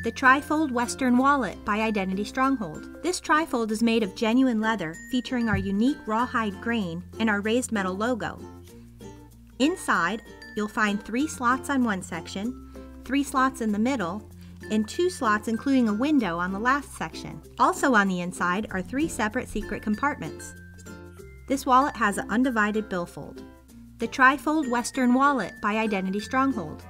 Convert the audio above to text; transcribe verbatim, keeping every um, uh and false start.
The Trifold Western Wallet by Identity Stronghold. This trifold is made of genuine leather featuring our unique rawhide grain and our raised metal logo. Inside, you'll find three slots on one section, three slots in the middle, and two slots including a window on the last section. Also on the inside are three separate secret compartments. This wallet has an undivided billfold. The Trifold Western Wallet by Identity Stronghold.